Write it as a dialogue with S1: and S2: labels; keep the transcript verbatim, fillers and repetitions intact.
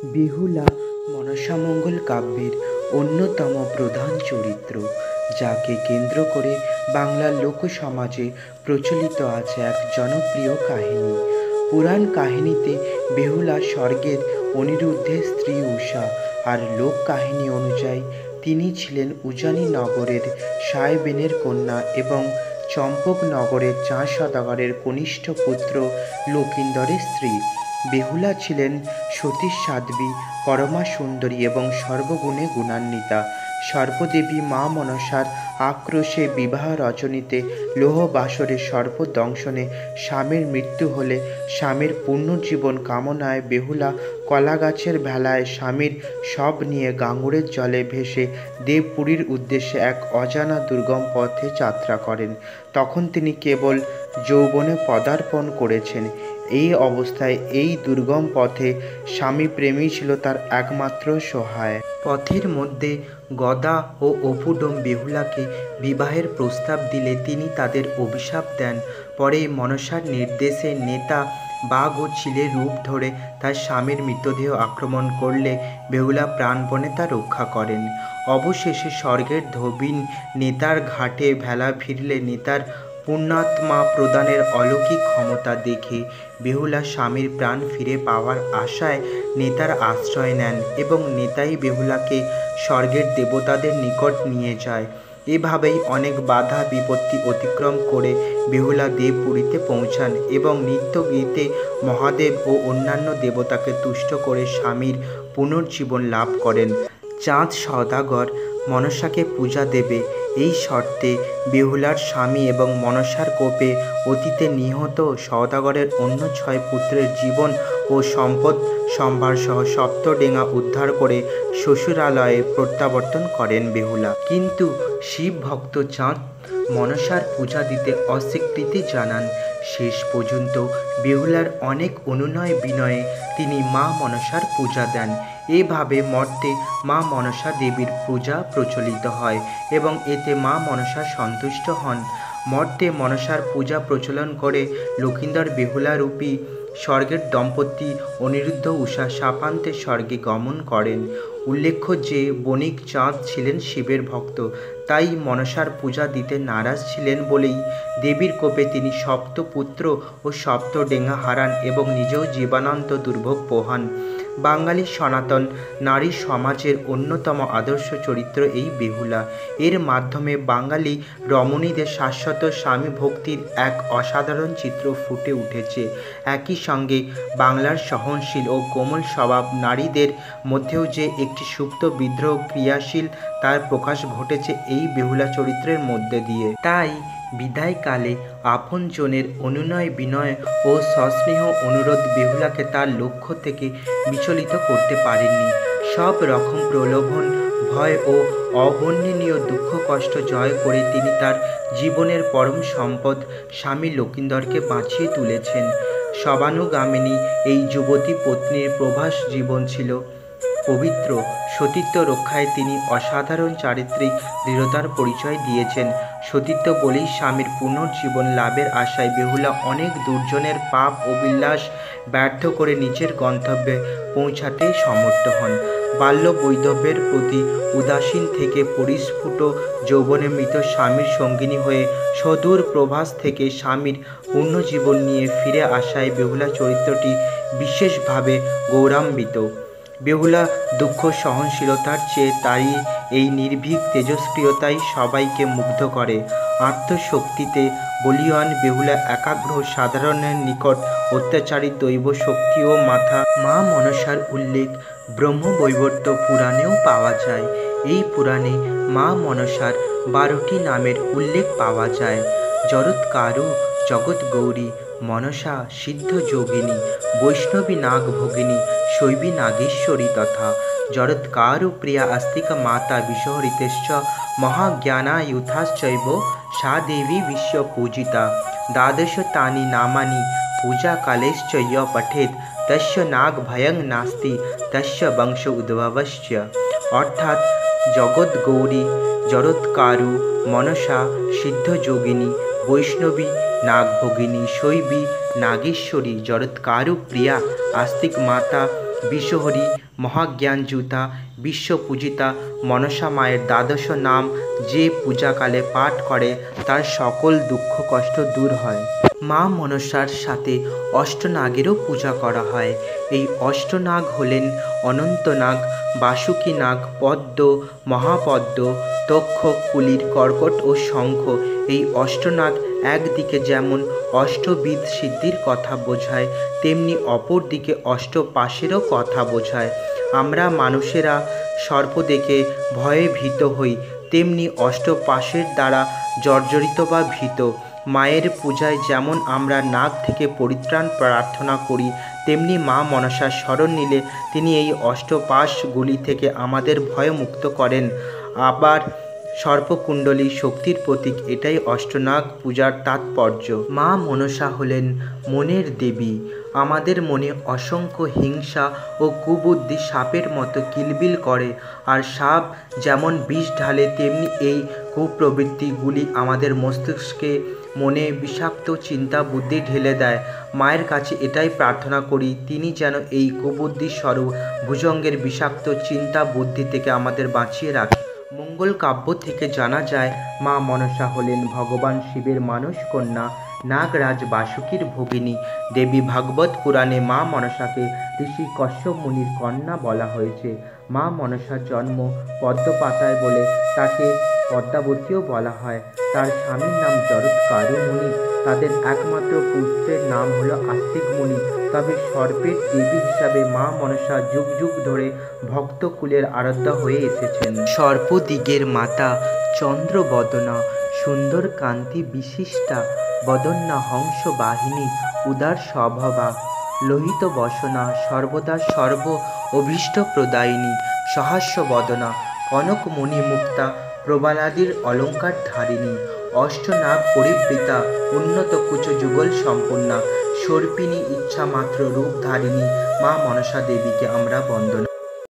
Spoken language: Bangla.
S1: বেহুলা মনসামঙ্গল কাব্যের অন্যতম প্রধান চরিত্র, যাকে কেন্দ্র করে বাংলার লোকসমাজে প্রচলিত আছে এক জনপ্রিয় কাহিনী। পুরাণ কাহিনীতে বেহুলা স্বর্গের অনিরুদ্ধের স্ত্রী উষা, আর লোক কাহিনী অনুযায়ী তিনি ছিলেন উজানি নগরের সায়বেনের কন্যা এবং চম্পক নগরের চাঁ সদাগরের কনিষ্ঠ পুত্র লকিন্দরের স্ত্রী। বেহুলা ছিলেন সতী সাধ্বী, পরমা সুন্দরী এবং সর্বগুণে গুণান্বিতা। সর্পদেবী মা মনসার আক্রোশে বিবাহ রজনীতে লৌহ বাসরে সর্পদংশনে স্বামীর মৃত্যু হলে স্বামীর পুনর্জীবন কামনায় বেহুলা কলাগাছের ভেলায় স্বামীর শব নিয়ে গাঙ্গুড়ের জলে ভেসে দেবপুরীর উদ্দেশ্যে এক অজানা দুর্গম পথে যাত্রা করেন। তখন তিনি কেবল যৌবনে পদার্পণ করেছেন। এই অবস্থায় এই দুর্গম পথে স্বামী প্রেমই ছিল তার একমাত্র সহায়। পথের মধ্যে গদা ও অপুডোম বেহুলাকে বিবাহের প্রস্তাব দিলে তিনি তাদের অভিশাপ দেন। পরে মনসার নির্দেশে নেতা বাঘ ও চিলের রূপ ধরে তার স্বামীর মৃতদেহ আক্রমণ করলে বেহুলা প্রাণপণে তা রক্ষা করেন। অবশেষে স্বর্গের ধোবিন নেতার ঘাটে ভেলা ফিরলে নেতার পুণ্যাত্মা প্রদানের অলৌকিক ক্ষমতা দেখে বেহুলা স্বামীর প্রাণ ফিরে পাওয়ার আশায় নেতার আশ্রয় নেন এবং নেতাই বেহুলাকে স্বর্গের দেবতাদের নিকট নিয়ে যায়। এভাবেই অনেক বাধা বিপত্তি অতিক্রম করে বেহুলা দেবপুরীতে পৌঁছান এবং নৃত্য গীতে মহাদেব ও অন্যান্য দেবতাকে তুষ্ট করে স্বামীর পুনর্জীবন লাভ করেন। চাঁদ সওদাগর মনসাকে পূজা দেবে এই শর্তে বেহুলার স্বামী এবং মনসার কোপে অতীতে নিহত সওদাগরের অন্য ছয় পুত্রের জীবন ও সম্পদ সম্ভার সহ সপ্তডেঙা উদ্ধার করে শ্বশুরালয়ে প্রত্যাবর্তন করেন বেহুলা। কিন্তু শিব ভক্ত চাঁদ মনসার পূজা দিতে অস্বীকৃতি জানান। শেষ পর্যন্ত বেহুলার অনেক অনুনয় বিনয়ে তিনি মা মনসার পূজা দেন। এভাবে মর্তে মা মনসা দেবীর পূজা প্রচলিত হয় এবং এতে মা মনসা সন্তুষ্ট হন। মর্তে মনসার পূজা প্রচলন করে লকিন্দর বেহুলা রূপী স্বর্গের দম্পতি অনিরুদ্ধ উষা শাপান্তে স্বর্গে গমন করেন। উল্লেখ্য যে বণিক চাঁদ ছিলেন শিবের ভক্ত, তাই মনসার পূজা দিতে নারাজ ছিলেন বলেই দেবীর কোপে তিনি সপ্ত পুত্র ও সপ্ত ডেঙা হারান এবং নিজেও জীবনান্ত দুর্ভোগ পোহান। বাঙালি সনাতন নারী সমাজের অন্যতম আদর্শ চরিত্র এই বেহুলা। এর মাধ্যমে বাঙালি রমণীদের শাশ্বত স্বামী ভক্তির এক অসাধারণ চিত্র ফুটে উঠেছে। একই সঙ্গে বাংলার সহনশীল ও কোমল স্বভাব নারীদের মধ্যেও যে একটি সুপ্ত বিদ্রোহ ক্রিয়াশীল তার প্রকাশ ঘটেছে এই বেহুলা চরিত্রের মধ্যে দিয়ে। তাই বিদায়কালে আপনজনের অনুনয় বিনয় ও সস্নেহ অনুরোধ বেহুলাকে তার লক্ষ্য থেকে বিচলিত করতে পারেননি। সব রকম প্রলোভন, ভয় ও অবর্ণনীয় দুঃখ কষ্ট জয় করে তিনি তার জীবনের পরম সম্পদ স্বামী লকিন্দরকে বাঁচিয়ে তুলেছেন। সবানুগামিনী এই যুবতী পত্নীর প্রভাস জীবন ছিল পবিত্র। সতীত্ব রক্ষায় তিনি অসাধারণ চারিত্রিক দৃঢ়তার পরিচয় দিয়েছেন। সতীত্ব বলেই স্বামীর পুনর্জীবন লাভের আশায় বেহুলা অনেক দুর্জনের পাপ অভিলাষ ব্যর্থ করে নিজের গন্তব্যে পৌঁছাতে সমর্থ হন। বাল্য বৈধব্যের প্রতি উদাসীন থেকে পরিস্ফুট যৌবনে মৃত স্বামীর সঙ্গিনী হয়ে সুদূর প্রভাস থেকে স্বামীর পুনর্জীবন নিয়ে ফিরে আসায় বেহুলা চরিত্রটি বিশেষভাবে গৌরবান্বিত। বেহুলা দুঃখ সহনশীলতার চেয়ে তারই এই নির্ভীক তেজস্ক্রিয়তাই সবাইকে মুগ্ধ করে। আত্মশক্তিতে বলীয়ান বেহুলা একাগ্র সাধারণের নিকট অত্যাচারী দৈব শক্তিও মাথা। মা মনসার উল্লেখ ব্রহ্মবৈবর্ত পুরাণেও পাওয়া যায়। এই পুরাণে মা মনসার বারোটি নামের উল্লেখ পাওয়া যায়। জরৎকারু জগৎগৌরী, মনসা সিদ্ধ যোগিনী, বৈষ্ণবী নাগ ভগিনী, শৈবী নাগেশ্বরী তথা জরৎকারু প্রিয়া আস্তিকা মাতা বিশ্বহরিতেশ্চ মহাজ্ঞানায়ুতাশ্চৈব সা দেবী বিশ্বপূজিতা। দ্বাদশ তানি নামানি পূজা কালেশ্চ য় পঠেৎ তস্য নাগ ভয়ং নাস্তি তস্য বংশ উদ্ভবশ্চ। অর্থাৎ জগৎগৌরী, জরৎকারু, মনসা, সিদ্ধযোগিনী, বৈষ্ণবী নাগভগিনী, শৈবী নাগেশ্বরী, জরৎকারু প্রিয়া আস্তিক মাতা বিশ্বহরি, মহাজ্ঞানযুতা, বিশ্বপূজিতা মনসা মায়ের দ্বাদশ নাম যে পূজাকালে পাঠ করে তার সকল দুঃখ কষ্ট দূর হয়। মা মনসার সাথে অষ্টনাগেরও পূজা করা হয়। এই অষ্টনাগ হলেন অনন্তনাগ, বাসুকীনাগ, পদ্ম, মহাপদ্ম, তক্ষ, কুলির, কর্কট ও শঙ্খ। এই অষ্টনাগ একদিকে যেমন অষ্টবিধ সিদ্ধির কথা বোঝায়, তেমনি অপর দিকে অষ্টপাশেরও কথা বোঝায়। আমরা মানুষেরা সর্প দেখে ভয়ে ভীত হই, তেমনি অষ্টপাশের দ্বারা জর্জরিত বা ভীত। মায়ের পূজায় যেমন আমরা নাগ থেকে পরিত্রাণ প্রার্থনা করি, তেমনি মা মনসার শরণ নিলে তিনি এই অষ্টপাশগুলি থেকে আমাদের ভয়মুক্ত করেন। আবার সর্পকুণ্ডলী শক্তির প্রতীক, এটাই অষ্টনাগ পূজার তাৎপর্য। মা মনসা হলেন মনের দেবী। আমাদের মনে অসংখ্য হিংসা ও কুবুদ্ধি সাপের মতো কিলবিল করে, আর সাপ যেমন বিষ ঢালে তেমনি এই কুপ্রবৃত্তিগুলি আমাদের মস্তিষ্কে মনে বিষাক্ত চিন্তা বুদ্ধি ঢেলে দেয়। মায়ের কাছে এটাই প্রার্থনা করি, তিনি যেন এই কুবুদ্ধি স্বরূপ ভুজঙ্গের বিষাক্ত চিন্তা বুদ্ধি থেকে আমাদের বাঁচিয়ে রাখে। মঙ্গল কাব্য থেকে জানা যায় মা মনসা হলেন ভগবান শিবের মানস কন্যা, নাগরাজ বাসুকীর ভগিনী দেবী। ভাগবত পুরাণে মা মনসাকে ঋষি কশ্যপ মুনির কন্যা বলা হয়েছে। মা মনসার জন্ম পদ্মপাতায় বলে তাকে পদ্মাবতীও বলা হয়। তার স্বামীর নাম জরৎকারু মুনি। তাদের একমাত্র পুত্রের নাম হলো আস্তিক মুনি। তবে সর্পের দেবী হিসাবে মা মনসা যুগ যুগ ধরে ভক্তকুলের আরাধ্যা হয়ে এসেছেন। সর্পদিগের মাতা চন্দ্রবদনা, সুন্দর কান্তি বিশিষ্টা, বদন্যা হংস বাহিনী, উদার স্বভাবা, লোহিত বসনা, সর্বদা সর্ব অভীষ্ট প্রদায়িনী, সহাস্য বদনা, কনক মণি মুক্তা, প্রবালাদির অলঙ্কার ধারিণী, অষ্টনাগ পরিবৃতা, উন্নত কুচ যুগল সম্পন্না, সর্পিণী ইচ্ছা মাত্র রূপ ধারিণী মা মনসা দেবীকে আমরা বন্দনা